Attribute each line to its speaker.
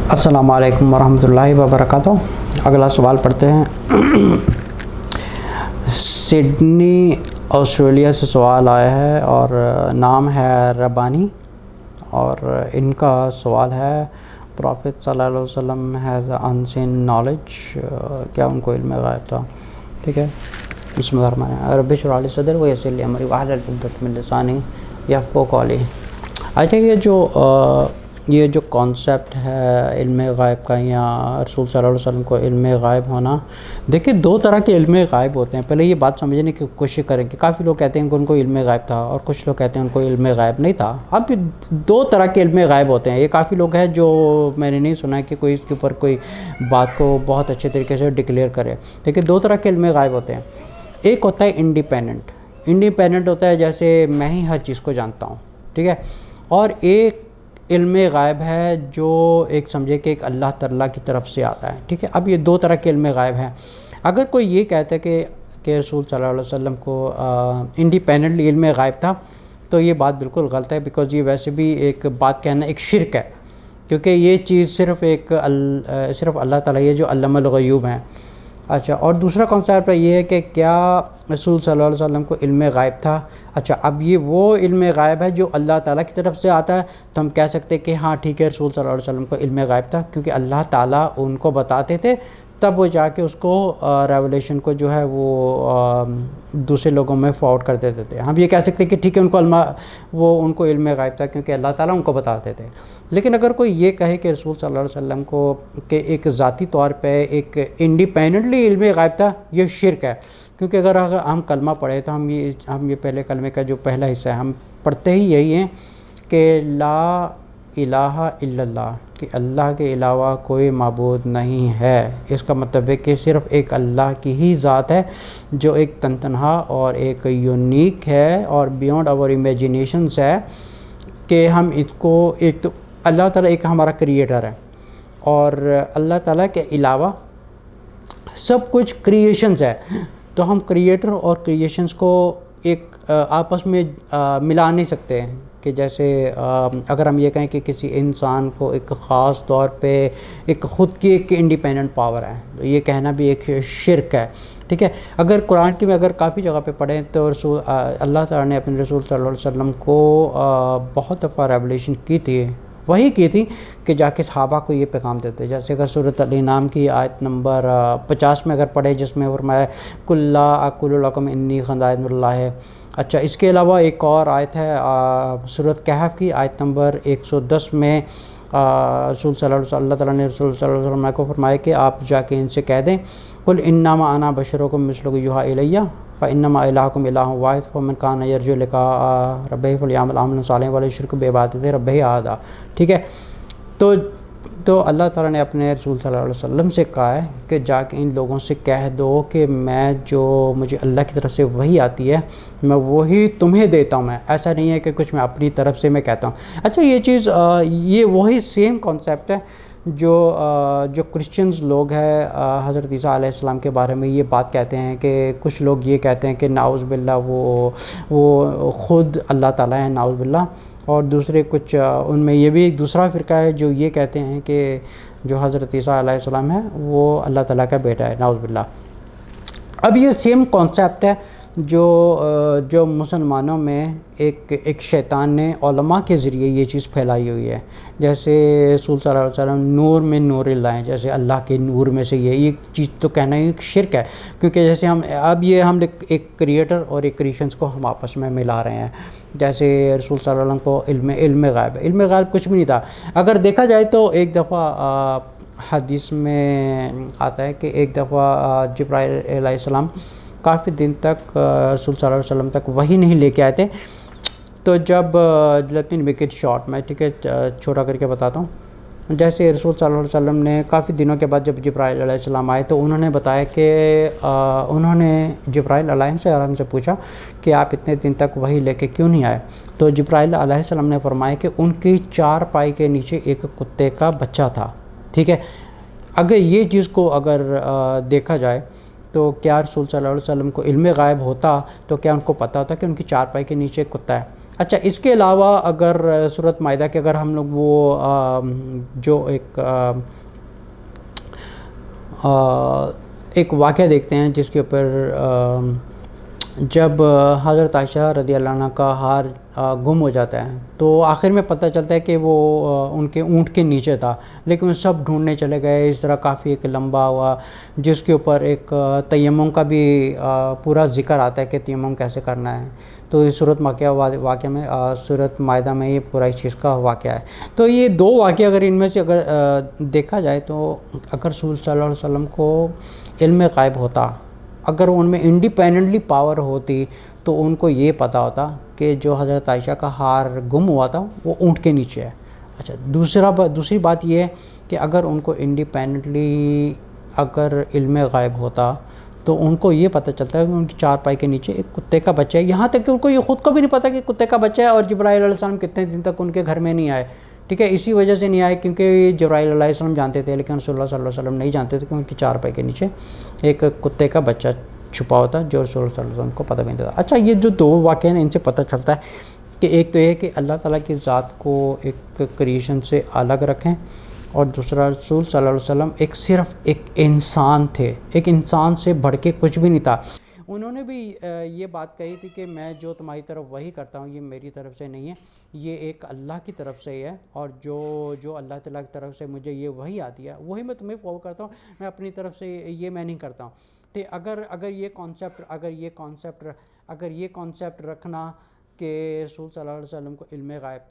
Speaker 1: अस्सलामु अलैकुम वरहमतुल्लाहि वबरकातुहू। अगला सवाल पढ़ते हैं। सिडनी ऑस्ट्रेलिया से सवाल आया है और नाम है रबानी, और इनका सवाल है प्रॉफिट सल्लल्लाहु अलैहि वसल्लम हैज़ अनसीन नॉलेज, क्या उनको इल्म गायब था? ठीक है, बिस्मिल्लाह रब्बि इश्रह ली सदरी वयस्सिर ली अमरी वहलुल उक़दतम मिन लिसानी यफ़क़हू क़ौली। अच्छा, ये जो कॉन्सेप्ट है इल्म गायब का या रसूल सल्लल्लाहु अलैहि वसल्लम को इल्म गायब होना, देखिए दो तरह के इल्म गायब होते हैं। पहले ये बात समझने की कोशिश करें कि काफ़ी लोग कहते हैं कि उनको इल्म गायब था और कुछ लोग कहते हैं उनको इल्म गायब नहीं था। अब दो तरह के इल्म गायब होते हैं। ये काफ़ी लोग हैं जो मैंने नहीं सुना कि कोई इसके ऊपर कोई बात को बहुत अच्छे तरीके से डिक्लेयर करे। देखिए दो तरह के इल्म गायब होते हैं। एक होता है इंडिपेंडेंट होता है, जैसे मैं ही हर चीज़ को जानता हूँ, ठीक है। और एक इल्म गायब है जो एक समझे कि एक अल्लाह ताला की तरफ से आता है, ठीक है। अब ये दो तरह के इल्म गायब हैं। अगर कोई ये कहता है कि रसूल सल्लल्लाहु अलैहि वसल्लम को इंडिपेंडेंटली इल्म गायब था, तो ये बात बिल्कुल गलत है। बिकॉज़ ये वैसे भी एक बात कहना एक शिरक है, क्योंकि ये चीज़ सिर्फ अल्लाह ताला, ये जो अल्लामुल ग़यूब हैं। अच्छा, और दूसरा कॉन्सेप्ट ये है कि क्या रसूल सल्लल्लाहु अलैहि वसल्लम को इल्म गायब था? अच्छा, अब ये वो इल्म गायब है जो अल्लाह ताला की तरफ से आता है, तो हम कह सकते हैं कि हाँ ठीक है, रसूल सल्लल्लाहु अलैहि वसल्लम को इल्म गायब था, क्योंकि अल्लाह ताला उनको बताते थे, तब वो जाके उसको रेवलेशन को जो है वो दूसरे लोगों में फॉरवर्ड कर देते थे। हम ये कह सकते हैं कि ठीक है, उनको इल्म गायब था क्योंकि अल्लाह ताला उनको बताते थे। लेकिन अगर कोई ये कहे कि रसूल सल्लल्लाहु अलैहि वसल्लम को कि एक ज़ाती तौर पे एक इंडिपेंडेंटली इल्म गायब था, ये शिरक है। क्योंकि अगर हम कलमा पढ़े तो हम ये पहले कलमे का जो पहला हिस्सा है हम पढ़ते ही यही हैं कि ला इलाहा इल्लल्लाह, कि अल्लाह के अलावा कोई माबूद नहीं है। इसका मतलब है कि सिर्फ़ एक अल्लाह की ही ज़ात है जो एक तनहा और एक यूनिक है और बियॉन्ड आवर इमेजिनेशंस है। कि हम इसको एक तो अल्लाह ताला एक हमारा क्रिएटर है और अल्लाह ताला के अलावा सब कुछ क्रिएशंस है। तो हम क्रिएटर और क्रिएशंस को एक आपस में मिला नहीं सकते हैं। कि जैसे अगर हम ये कहें कि किसी इंसान को एक ख़ास तौर पे एक ख़ुद की एक इंडिपेंडेंट पावर है, तो ये कहना भी एक शिरक है, ठीक है। अगर कुरान की में अगर काफ़ी जगह पे पढ़ें तो अल्लाह ताला ने अपने रसूल सल्लल्लाहु अलैहि वसल्लम को बहुत दफ़ा रेवलेशन की थी, वही की थी कि जाके सहाबा को ये पैगाम देते। जैसे अगर सूरत अल-इनाम की आयत नंबर 50 में अगर पढ़े, जिसमें फरमाया कुल्ला अकुलु लकुम इन्नी खज़ाइनुल्लाह है। अच्छा, इसके अलावा एक और आयत है सूरत कहफ की आयत नंबर 110 में अल्लाह ताला ने रसूल सल्लल्लाहु अलैहि वसल्लम को फरमाया कि आप जाके इनसे कह दें कुल इन्नमा अना बशरुकुम मिस्लुकुम युहा इलैया फ़इन्नमा इलाहुकुम इलाहुन वाहिद फ़मन कान यरजू लिक़ा रब्बिही फ़लयअमल अमलन सालिहन वला युश्रिक बिइबादति रब्बिही अहदा, ठीक है। तो अल्लाह ताला ने अपने रसूल सल्लल्लाहु अलैहि वसल्लम से कहा है कि जाके इन लोगों से कह दो कि मैं जो मुझे अल्लाह की तरफ से वही आती है मैं वही तुम्हें देता हूँ। मैं ऐसा नहीं है कि कुछ मैं अपनी तरफ से मैं कहता हूँ। अच्छा, ये चीज़ ये वही सेम कॉन्सेप्ट है जो क्रिश्चियंस लोग हैं हज़रत ईसा अलैहिस्सलाम के बारे में ये बात कहते हैं कि कुछ लोग ये कहते हैं कि नाउज़ बिल्लाह वो ख़ुद अल्लाह ताला है, नाउज़ बिल्लाह। और दूसरे कुछ उनमें ये भी एक दूसरा फ़िरका है जो ये कहते हैं कि जो हज़रत ईसा अलैहिस्सलाम है वो अल्लाह ताला का बेटा है, नाउज़ बिल्लाह। अब ये सेम कॉन्सेप्ट है जो मुसलमानों में एक शैतान ने उलमा के ज़रिए ये चीज़ फैलाई हुई है। जैसे रसूल सल्लल्लाहु अलैहि वसल्लम नूर में नूर लाएँ, जैसे अल्लाह के नूर में से ये चीज़ तो कहना ही एक शिरक है। क्योंकि जैसे हम एक क्रिएटर और एक क्रिएशंस को हम आपस में मिला रहे हैं। जैसे रसूल सल्लल्लाहु अलैहि वसल्लम को इल्म गायब कुछ भी नहीं था। अगर देखा जाए तो एक दफ़ा हदीस में आता है कि एक दफ़ा जिब्राइल अलैहिस्सलाम काफ़ी दिन तक रसूल सल्लल्लाहु अलैहि वसल्लम तक वही नहीं लेके आए थे। तो जब let me make it short, मैं ठीक है छोटा करके बताता हूँ। जैसे रसूल सल्लल्लाहु अलैहि वसल्लम ने काफ़ी दिनों के बाद जब जिब्राइल अलैहिस्सलाम आए तो उन्होंने बताया कि उन्होंने जिब्राइल अलैहिस्सलाम से पूछा कि आप इतने दिन तक वही लेके क्यों नहीं आए। तो जिब्राइल अलैहिस्सलाम ने फरमाया कि उनकी चारपाई के नीचे एक कुत्ते का बच्चा था, ठीक है। अगर ये चीज़ को अगर देखा जाए तो क्या रसूल सल्लल्लाहु अलैहि वसल्लम को इल्म गायब होता तो क्या उनको पता होता कि उनकी चारपाई के नीचे कुत्ता है? اچھا اس کے علاوہ اگر سورۃ مائدہ کے اگر ہم لوگ وہ جو ایک واقعہ دیکھتے ہیں جس کے اوپر جب حضرت عائشہ رضی اللہ عنہ کا ہار گم ہو جاتا ہے تو آخر میں پتہ چلتا ہے کہ وہ ان کے اونٹ کے نیچے تھا، لیکن سب ڈھونڈنے چلے گئے. اس طرح کافی ایک لمبا ہوا جس کے اوپر ایک تیمم کا بھی پورا ذکر آتا ہے کہ تیمم کیسے کرنا ہے. تو اس صورت واقعہ میں صورت مائدہ میں یہ پورا اس چیز کا واقعہ ہے. تو یہ دو واقعہ اگر ان میں سے اگر دیکھا جائے تو اگر رسول صلی اللہ علیہ وسلم کو علم غائب ہوتا، اگر ان میں انڈیپینڈنٹلی پاور ہوتی تو ان کو یہ پتہ ہوتا کہ جو حضرت عائشہ کا ہار گم ہوا تھا وہ اونٹ کے نیچے ہے. اچھا دوسری بات یہ ہے کہ اگر ان کو انڈیپینڈنٹلی اگر علم غائب ہوتا تو ان کو یہ پتہ چلتا ہے کہ ان کی چارپائی کے نیچے ایک کتے کا بچہ ہے، یہاں تک کہ ان کو یہ خود کو بھی نہیں پتہ کہ کتے کا بچہ ہے. اور جبرائیل علیہ السلام کتنے دن تک ان کے گھر میں نہیں آئے، ٹھیک ہے. اسی وجہ سے نہیں آئے کیونکہ جبرائیل علیہ السلام جانتے تھے لیکن رسول اللہ صلی اللہ علیہ وسلم نہیں جانتے تھے کہ ان کی چارپائی کے نیچے ایک کتے کا بچہ چھپا ہوتا جو رسول اللہ صلی اللہ علیہ وسلم کو پتہ بھی نہیں تھا. اچھا یہ جو دو واقعے ہیں ان سے پتہ چلتا ہے کہ ایک تو یہ کہ اللہ تعالیٰ کی ذات کو ایک کریشن سے الگ رکھیں، اور دوسرا رسول صلی اللہ علیہ وسلم صرف ایک انسان تھے، ایک انسان سے بڑھ کے کچھ بھی نہیں تھا. انہوں نے بھی یہ بات کہی تھی کہ میں جو تمہاری طرف وحی کرتا ہوں یہ میری طرف سے نہیں ہے، یہ ایک اللہ کی طرف سے ہی ہے، اور جو اللہ تعالیٰ کی طرف سے مجھے یہ وحی آتی ہے وہی میں تمہیں فارورڈ کرتا ہوں، میں اپنی طرف سے یہ میں نہیں کرتا ہوں. کہ اگر یہ کانسیپٹ رکھنا کہ رسول صلی اللہ علیہ وسلم کو علم غائب